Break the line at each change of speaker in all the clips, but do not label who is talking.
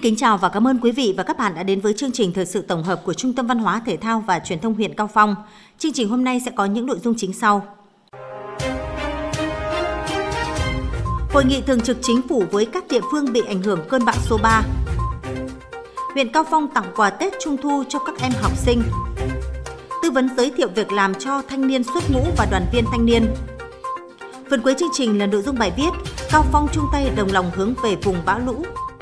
kính chào và cảm ơn quý vị và các bạn đã đến với chương trình thời sự tổng hợp của Trung tâm Văn hóa Thể thao và Truyền thông huyện Cao Phong. Chương trình hôm nay sẽ có những nội dung chính sau. Hội nghị thường trực chính phủ với các địa phương bị ảnh hưởng cơn bão số 3. Huyện Cao Phong tặng quà Tết Trung thu cho các em học sinh. Tư vấn giới thiệu việc làm cho thanh niên xuất ngũ và đoàn viên thanh niên. Phần cuối chương trình là nội dung bài viết Cao Phong chung tay đồng lòng hướng về vùng bão lũ.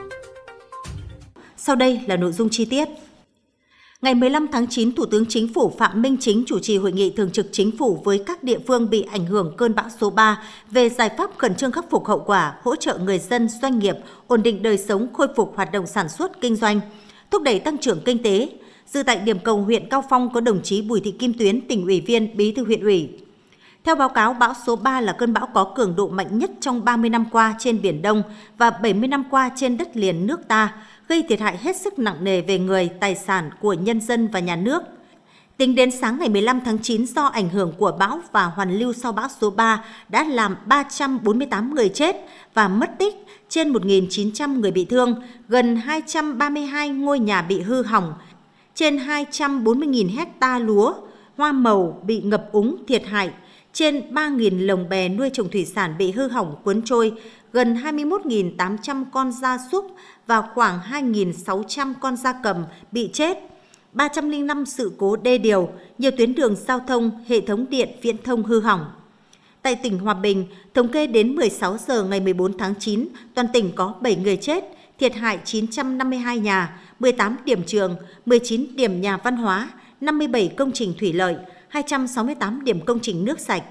Sau đây là nội dung chi tiết. Ngày 15 tháng 9, Thủ tướng Chính phủ Phạm Minh Chính chủ trì hội nghị thường trực chính phủ với các địa phương bị ảnh hưởng cơn bão số 3 về giải pháp khẩn trương khắc phục hậu quả, hỗ trợ người dân, doanh nghiệp, ổn định đời sống, khôi phục hoạt động sản xuất, kinh doanh, thúc đẩy tăng trưởng kinh tế. Dự tại điểm cầu huyện Cao Phong có đồng chí Bùi Thị Kim Tuyến, tỉnh ủy viên, bí thư huyện ủy. Theo báo cáo, bão số 3 là cơn bão có cường độ mạnh nhất trong 30 năm qua trên Biển Đông và 70 năm qua trên đất liền nước ta, gây thiệt hại hết sức nặng nề về người, tài sản của nhân dân và nhà nước. Tính đến sáng ngày 15 tháng 9, do ảnh hưởng của bão và hoàn lưu sau bão số 3 đã làm 348 người chết và mất tích, trên 1.900 người bị thương, gần 232 ngôi nhà bị hư hỏng, trên 240.000 hecta lúa, hoa màu bị ngập úng thiệt hại, trên 3.000 lồng bè nuôi trồng thủy sản bị hư hỏng cuốn trôi, gần 21.800 con gia súc và khoảng 2.600 con gia cầm bị chết, 305 sự cố đê điều, nhiều tuyến đường giao thông, hệ thống điện, viễn thông hư hỏng. Tại tỉnh Hòa Bình, thống kê đến 16 giờ ngày 14 tháng 9, toàn tỉnh có 7 người chết, thiệt hại 952 nhà, 18 điểm trường, 19 điểm nhà văn hóa, 57 công trình thủy lợi, 268 điểm công trình nước sạch,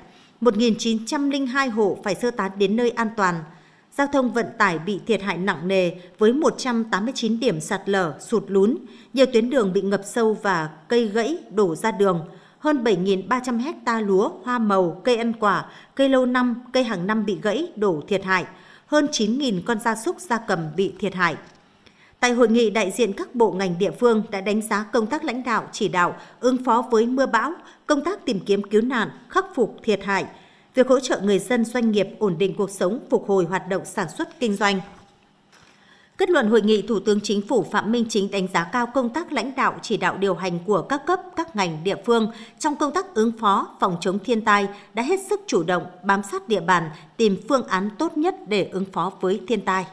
1.902 hộ phải sơ tán đến nơi an toàn. Giao thông vận tải bị thiệt hại nặng nề với 189 điểm sạt lở, sụt lún, nhiều tuyến đường bị ngập sâu và cây gãy đổ ra đường, hơn 7.300 hecta lúa, hoa màu, cây ăn quả, cây lâu năm, cây hàng năm bị gãy, đổ thiệt hại, hơn 9.000 con gia súc, gia cầm bị thiệt hại. Tại hội nghị, đại diện các bộ ngành địa phương đã đánh giá công tác lãnh đạo, chỉ đạo, ứng phó với mưa bão, công tác tìm kiếm cứu nạn, khắc phục thiệt hại, việc hỗ trợ người dân, doanh nghiệp ổn định cuộc sống, phục hồi hoạt động sản xuất kinh doanh. Kết luận hội nghị, Thủ tướng Chính phủ Phạm Minh Chính đánh giá cao công tác lãnh đạo, chỉ đạo điều hành của các cấp, các ngành địa phương trong công tác ứng phó, phòng chống thiên tai đã hết sức chủ động, bám sát địa bàn, tìm phương án tốt nhất để ứng phó với thiên tai.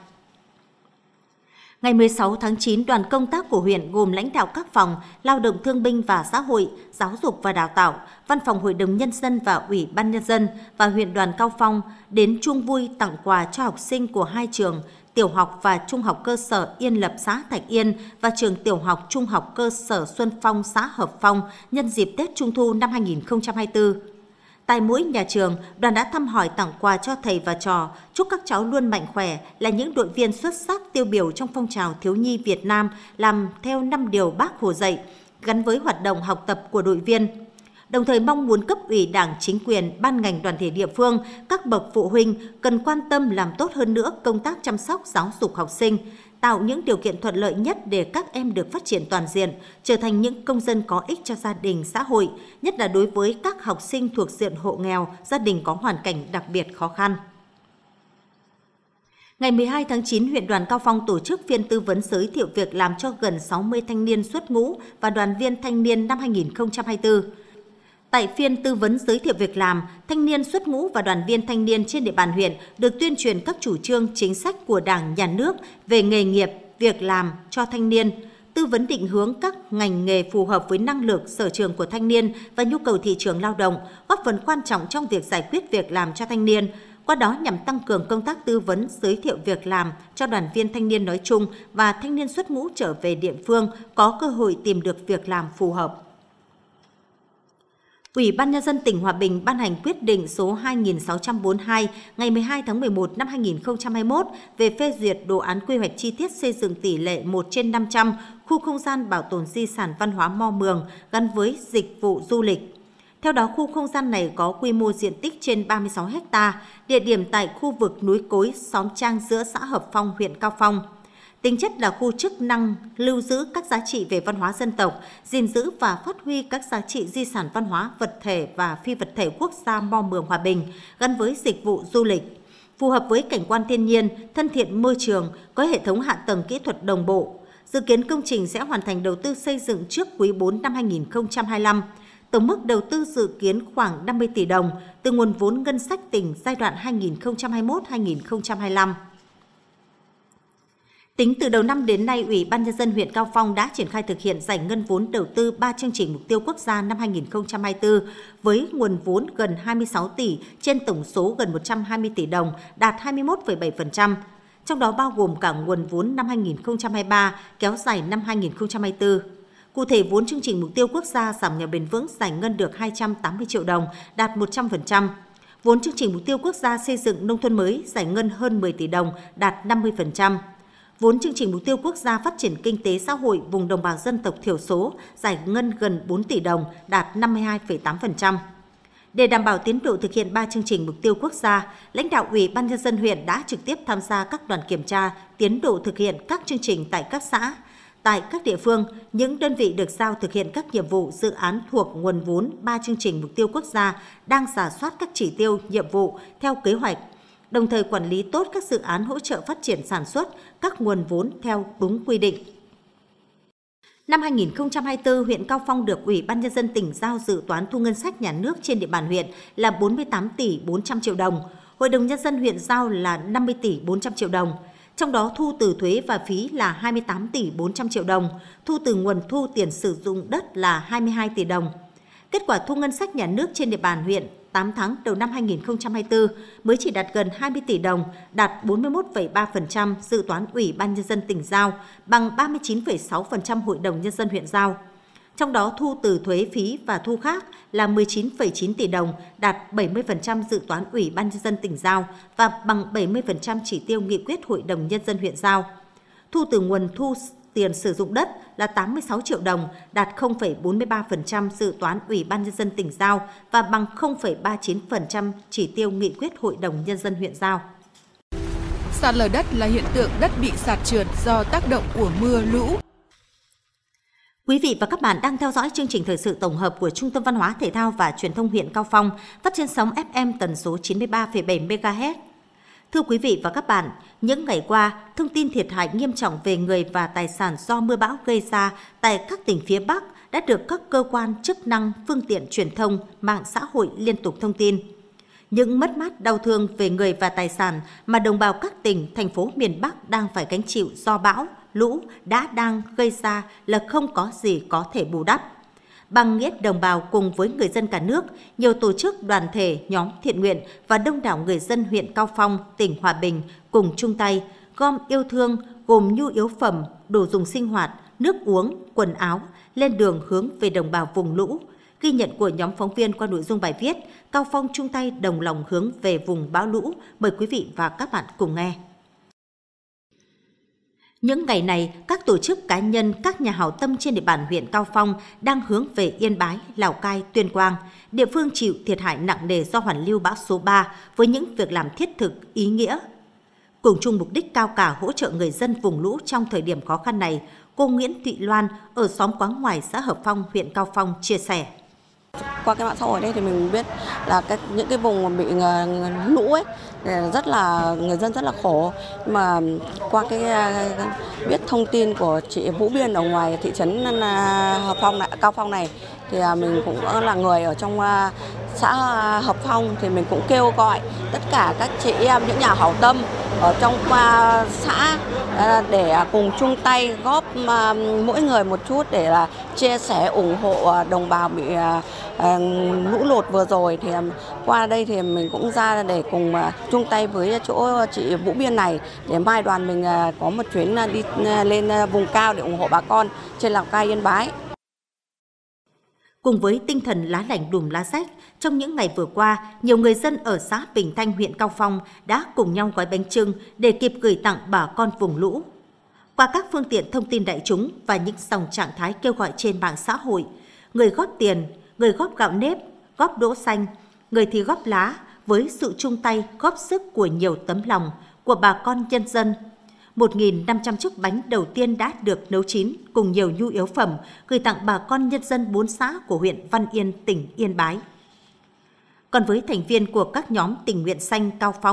Ngày 16 tháng 9, đoàn công tác của huyện gồm lãnh đạo các phòng Lao động Thương binh và Xã hội, Giáo dục và Đào tạo, Văn phòng Hội đồng Nhân dân và Ủy ban Nhân dân và huyện đoàn Cao Phong đến chung vui tặng quà cho học sinh của hai trường tiểu học và trung học cơ sở Yên Lập xã Thạch Yên và trường tiểu học trung học cơ sở Xuân Phong xã Hợp Phong nhân dịp Tết Trung thu năm 2024. Tại mỗi nhà trường, đoàn đã thăm hỏi tặng quà cho thầy và trò, chúc các cháu luôn mạnh khỏe, là những đội viên xuất sắc tiêu biểu trong phong trào thiếu nhi Việt Nam làm theo 5 điều Bác Hồ dạy, gắn với hoạt động học tập của đội viên. Đồng thời mong muốn cấp ủy Đảng, chính quyền, ban ngành đoàn thể địa phương, các bậc phụ huynh cần quan tâm làm tốt hơn nữa công tác chăm sóc giáo dục học sinh, tạo những điều kiện thuận lợi nhất để các em được phát triển toàn diện, trở thành những công dân có ích cho gia đình, xã hội, nhất là đối với các học sinh thuộc diện hộ nghèo, gia đình có hoàn cảnh đặc biệt khó khăn. Ngày 12 tháng 9, huyện đoàn Cao Phong tổ chức phiên tư vấn giới thiệu việc làm cho gần 60 thanh niên xuất ngũ và đoàn viên thanh niên năm 2024. Tại phiên tư vấn giới thiệu việc làm, thanh niên xuất ngũ và đoàn viên thanh niên trên địa bàn huyện được tuyên truyền các chủ trương, chính sách của Đảng, Nhà nước về nghề nghiệp, việc làm cho thanh niên, tư vấn định hướng các ngành nghề phù hợp với năng lực, sở trường của thanh niên và nhu cầu thị trường lao động, góp phần quan trọng trong việc giải quyết việc làm cho thanh niên. Qua đó nhằm tăng cường công tác tư vấn, giới thiệu việc làm cho đoàn viên thanh niên nói chung và thanh niên xuất ngũ trở về địa phương có cơ hội tìm được việc làm phù hợp. Ủy ban Nhân dân tỉnh Hòa Bình ban hành quyết định số 2642 ngày 12 tháng 11 năm 2021 về phê duyệt đồ án quy hoạch chi tiết xây dựng tỷ lệ 1/500 khu không gian bảo tồn di sản văn hóa Mò Mường gắn với dịch vụ du lịch. Theo đó, khu không gian này có quy mô diện tích trên 36 ha, địa điểm tại khu vực núi Cối, xóm Trang giữa xã Hợp Phong, huyện Cao Phong. Tính chất là khu chức năng lưu giữ các giá trị về văn hóa dân tộc, gìn giữ và phát huy các giá trị di sản văn hóa vật thể và phi vật thể quốc gia Mò Mường Hòa Bình gắn với dịch vụ du lịch. phù hợp với cảnh quan thiên nhiên, thân thiện môi trường, có hệ thống hạ tầng kỹ thuật đồng bộ. Dự kiến công trình sẽ hoàn thành đầu tư xây dựng trước quý 4 năm 2025. Tổng mức đầu tư dự kiến khoảng 50 tỷ đồng từ nguồn vốn ngân sách tỉnh giai đoạn 2021-2025. Tính từ đầu năm đến nay, Ủy ban Nhân dân huyện Cao Phong đã triển khai thực hiện giải ngân vốn đầu tư 3 chương trình mục tiêu quốc gia năm 2024 với nguồn vốn gần 26 tỷ trên tổng số gần 120 tỷ đồng, đạt 21,7%. Trong đó bao gồm cả nguồn vốn năm 2023 kéo dài năm 2024. Cụ thể, vốn chương trình mục tiêu quốc gia giảm nghèo bền vững giải ngân được 280 triệu đồng, đạt 100%. Vốn chương trình mục tiêu quốc gia xây dựng nông thôn mới giải ngân hơn 10 tỷ đồng, đạt 50%. Vốn chương trình mục tiêu quốc gia phát triển kinh tế xã hội vùng đồng bào dân tộc thiểu số giải ngân gần 4 tỷ đồng, đạt 52,8%. Để đảm bảo tiến độ thực hiện 3 chương trình mục tiêu quốc gia, lãnh đạo Ủy ban Nhân dân huyện đã trực tiếp tham gia các đoàn kiểm tra tiến độ thực hiện các chương trình tại các xã. Tại các địa phương, những đơn vị được giao thực hiện các nhiệm vụ dự án thuộc nguồn vốn 3 chương trình mục tiêu quốc gia đang rà soát các chỉ tiêu, nhiệm vụ theo kế hoạch, đồng thời quản lý tốt các dự án hỗ trợ phát triển sản xuất, các nguồn vốn theo đúng quy định. Năm 2024, huyện Cao Phong được Ủy ban Nhân dân tỉnh giao dự toán thu ngân sách nhà nước trên địa bàn huyện là 48 tỷ 400 triệu đồng, Hội đồng Nhân dân huyện giao là 50 tỷ 400 triệu đồng. Trong đó thu từ thuế và phí là 28 tỷ 400 triệu đồng, thu từ nguồn thu tiền sử dụng đất là 22 tỷ đồng. Kết quả thu ngân sách nhà nước trên địa bàn huyện 8 tháng đầu năm 2024 mới chỉ đạt gần 20 tỷ đồng, đạt 41,3% dự toán Ủy ban Nhân dân tỉnh giao, bằng 39,6% Hội đồng Nhân dân huyện giao. Trong đó thu từ thuế phí và thu khác là 19,9 tỷ đồng, đạt 70% dự toán Ủy ban Nhân dân tỉnh giao và bằng 70% chỉ tiêu nghị quyết Hội đồng Nhân dân huyện giao. Thu từ nguồn thu tiền sử dụng đất là 86 triệu đồng, đạt 0,43% dự toán Ủy ban Nhân dân tỉnh giao và bằng 0,39% chỉ tiêu nghị quyết Hội đồng Nhân dân huyện giao.
Sạt lở đất là hiện tượng đất bị sạt trượt do tác động của mưa lũ.
Quý vị và các bạn đang theo dõi chương trình thời sự tổng hợp của Trung tâm Văn hóa Thể thao và Truyền thông huyện Cao Phong, phát trên sóng FM tần số 93,7 MHz. Thưa quý vị và các bạn, những ngày qua, thông tin thiệt hại nghiêm trọng về người và tài sản do mưa bão gây ra tại các tỉnh phía Bắc đã được các cơ quan chức năng, phương tiện truyền thông, mạng xã hội liên tục thông tin. Những mất mát đau thương về người và tài sản mà đồng bào các tỉnh, thành phố miền Bắc đang phải gánh chịu do bão, lũ đang gây ra là không có gì có thể bù đắp. Bằng nghĩa đồng bào cùng với người dân cả nước, nhiều tổ chức, đoàn thể, nhóm thiện nguyện và đông đảo người dân huyện Cao Phong, tỉnh Hòa Bình cùng chung tay gom yêu thương gồm nhu yếu phẩm, đồ dùng sinh hoạt, nước uống, quần áo lên đường hướng về đồng bào vùng lũ. Ghi nhận của nhóm phóng viên qua nội dung bài viết Cao Phong chung tay đồng lòng hướng về vùng bão lũ. Mời quý vị và các bạn cùng nghe. Những ngày này, các tổ chức cá nhân, các nhà hảo tâm trên địa bàn huyện Cao Phong đang hướng về Yên Bái, Lào Cai, Tuyên Quang, địa phương chịu thiệt hại nặng nề do hoàn lưu bão số 3 với những việc làm thiết thực, ý nghĩa. Cùng chung mục đích cao cả hỗ trợ người dân vùng lũ trong thời điểm khó khăn này, cô Nguyễn Thị Loan ở xóm Quáng Ngoài, xã Hợp Phong, huyện Cao Phong chia sẻ.
Qua cái mạng xã hội đây thì mình biết là những cái vùng bị lũ ấy rất là người dân rất là khổ, mà qua cái biết thông tin của chị Vũ Biên ở ngoài thị trấn Hợp Phong này, Cao Phong này thì mình cũng là người ở trong xã Hợp Phong thì mình cũng kêu gọi tất cả các chị em, những nhà hảo tâm ở trong xã để cùng chung tay góp mỗi người một chút để là chia sẻ ủng hộ đồng bào bị lũ lụt vừa rồi. Thì qua đây thì mình cũng ra để cùng chung tay với chỗ chị Vũ Biên này để mai đoàn mình có một chuyến đi lên vùng cao để ủng hộ bà con trên Lào Cai, Yên Bái.
Cùng với tinh thần lá lành đùm lá rách, trong những ngày vừa qua, nhiều người dân ở xã Bình Thanh, huyện Cao Phong đã cùng nhau gói bánh chưng để kịp gửi tặng bà con vùng lũ. Qua các phương tiện thông tin đại chúng và những dòng trạng thái kêu gọi trên mạng xã hội, người góp tiền, người góp gạo nếp, góp đỗ xanh, người thì góp lá, với sự chung tay góp sức của nhiều tấm lòng của bà con nhân dân. 1.500 chiếc bánh đầu tiên đã được nấu chín cùng nhiều nhu yếu phẩm gửi tặng bà con nhân dân 4 xã của huyện Văn Yên, tỉnh Yên Bái. Còn với thành viên của các nhóm tình nguyện xanh Cao Phong,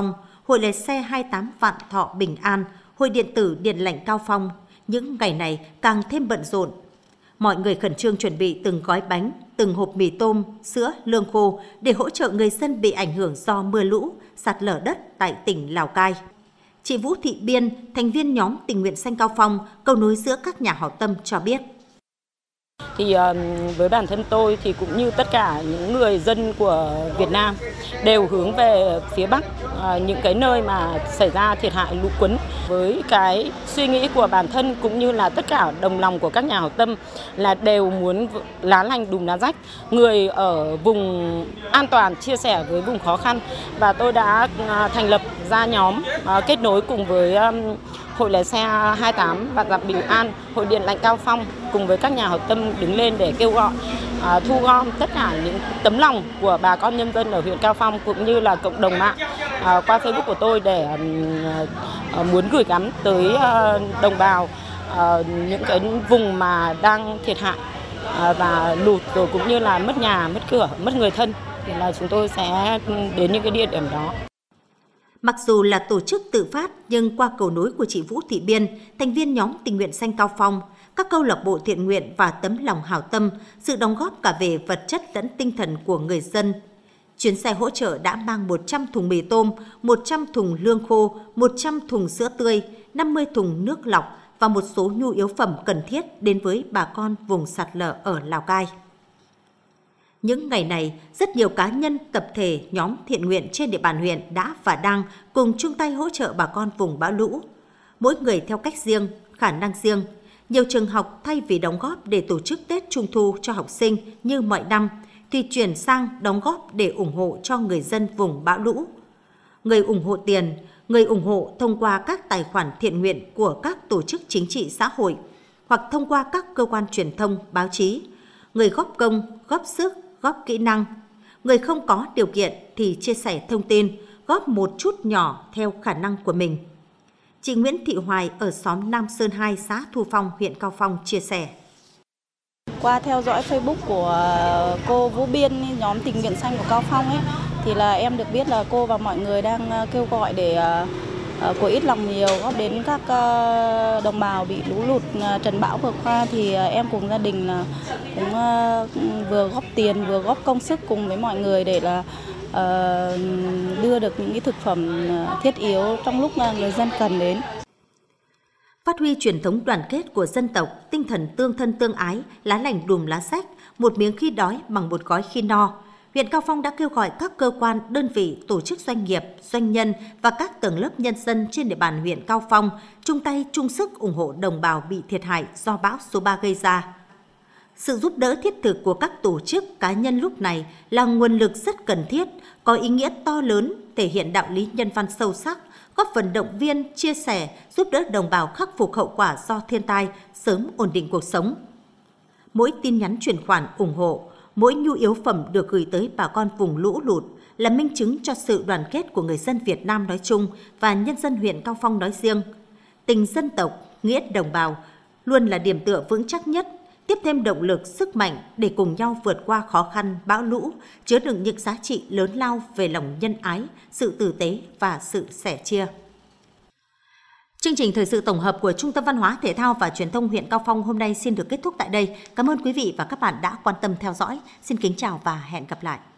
Hội lái xe 28 Vạn Thọ Bình An, Hội điện tử Điện lạnh Cao Phong, những ngày này càng thêm bận rộn. Mọi người khẩn trương chuẩn bị từng gói bánh, từng hộp mì tôm, sữa, lương khô để hỗ trợ người dân bị ảnh hưởng do mưa lũ, sạt lở đất tại tỉnh Lào Cai. Chị Vũ Thị Biên, thành viên nhóm tình nguyện xanh Cao Phong, cầu nối giữa các nhà hảo tâm cho biết.
Thì với bản thân tôi thì cũng như tất cả những người dân của Việt Nam đều hướng về phía Bắc, những cái nơi mà xảy ra thiệt hại lũ quấn. Với cái suy nghĩ của bản thân cũng như là tất cả đồng lòng của các nhà hảo tâm là đều muốn lá lành đùm lá rách, người ở vùng an toàn chia sẻ với vùng khó khăn. Và tôi đã thành lập ra nhóm kết nối cùng với Hội lái xe 28 Vạn Dặm Bình An, Hội điện lạnh Cao Phong cùng với các nhà hảo tâm đứng lên để kêu gọi thu gom tất cả những tấm lòng của bà con nhân dân ở huyện Cao Phong cũng như là cộng đồng mạng qua Facebook của tôi để muốn gửi gắm tới đồng bào những cái vùng mà đang thiệt hại và lụt rồi cũng như là mất nhà, mất cửa, mất người thân thì là chúng tôi sẽ đến những cái địa điểm đó.
Mặc dù là tổ chức tự phát nhưng qua cầu nối của chị Vũ Thị Biên, thành viên nhóm tình nguyện xanh Cao Phong, các câu lạc bộ thiện nguyện và tấm lòng hảo tâm, sự đóng góp cả về vật chất lẫn tinh thần của người dân. Chuyến xe hỗ trợ đã mang 100 thùng mì tôm, 100 thùng lương khô, 100 thùng sữa tươi, 50 thùng nước lọc và một số nhu yếu phẩm cần thiết đến với bà con vùng sạt lở ở Lào Cai. Những ngày này, rất nhiều cá nhân, tập thể, nhóm thiện nguyện trên địa bàn huyện đã và đang cùng chung tay hỗ trợ bà con vùng bão lũ. Mỗi người theo cách riêng, khả năng riêng. Nhiều trường học thay vì đóng góp để tổ chức Tết Trung thu cho học sinh như mọi năm, thì chuyển sang đóng góp để ủng hộ cho người dân vùng bão lũ. Người ủng hộ tiền, người ủng hộ thông qua các tài khoản thiện nguyện của các tổ chức chính trị xã hội hoặc thông qua các cơ quan truyền thông, báo chí. Người góp công, góp sức, góp kỹ năng. Người không có điều kiện thì chia sẻ thông tin, góp một chút nhỏ theo khả năng của mình. Chị Nguyễn Thị Hoài ở xóm Nam Sơn 2, xã Thu Phong, huyện Cao Phong chia sẻ.
Qua theo dõi Facebook của cô Vũ Biên, nhóm tình nguyện xanh của Cao Phong ấy, thì là em được biết là cô và mọi người đang kêu gọi để của ít lòng nhiều góp đến các đồng bào bị lũ lụt trần bão vừa qua, thì em cùng gia đình là cũng vừa góp tiền vừa góp công sức cùng với mọi người để là đưa được những cái thực phẩm thiết yếu trong lúc người dân cần đến.
Phát huy truyền thống đoàn kết của dân tộc, tinh thần tương thân tương ái, lá lành đùm lá rách, một miếng khi đói bằng một gói khi no. Huyện Cao Phong đã kêu gọi các cơ quan, đơn vị, tổ chức doanh nghiệp, doanh nhân và các tầng lớp nhân dân trên địa bàn huyện Cao Phong chung tay chung sức ủng hộ đồng bào bị thiệt hại do bão số 3 gây ra. Sự giúp đỡ thiết thực của các tổ chức, cá nhân lúc này là nguồn lực rất cần thiết, có ý nghĩa to lớn, thể hiện đạo lý nhân văn sâu sắc, góp phần động viên, chia sẻ, giúp đỡ đồng bào khắc phục hậu quả do thiên tai, sớm ổn định cuộc sống. Mỗi tin nhắn chuyển khoản ủng hộ, mỗi nhu yếu phẩm được gửi tới bà con vùng lũ lụt là minh chứng cho sự đoàn kết của người dân Việt Nam nói chung và nhân dân huyện Cao Phong nói riêng. Tình dân tộc, nghĩa đồng bào luôn là điểm tựa vững chắc nhất, tiếp thêm động lực, sức mạnh để cùng nhau vượt qua khó khăn, bão lũ, chứa đựng những giá trị lớn lao về lòng nhân ái, sự tử tế và sự sẻ chia. Chương trình thời sự tổng hợp của Trung tâm Văn hóa, Thể thao và Truyền thông huyện Cao Phong hôm nay xin được kết thúc tại đây. Cảm ơn quý vị và các bạn đã quan tâm theo dõi. Xin kính chào và hẹn gặp lại.